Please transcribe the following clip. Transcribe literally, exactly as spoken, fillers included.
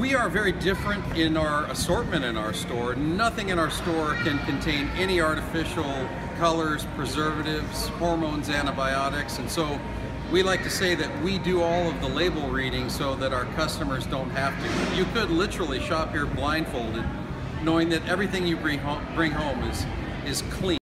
We are very different in our assortment in our store. Nothing in our store can contain any artificial colors, preservatives, hormones, antibiotics, and so we like to say that we do all of the label reading so that our customers don't have to. You could literally shop here blindfolded, knowing that everything you bring home, bring home is, is clean.